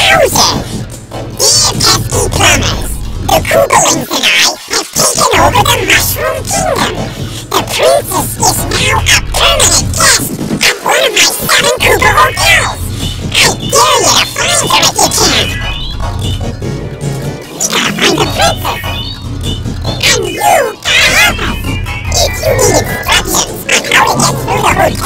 Bowser! Dear pesky plumbers, the Koogalings and I have taken over the Mushroom Kingdom. The princess is now a permanent guest at one of my 7 Koopa hotels. I dare you to find her if you can. We gotta find the princess. And you gotta help us. If you need instructions on how to get through the hotel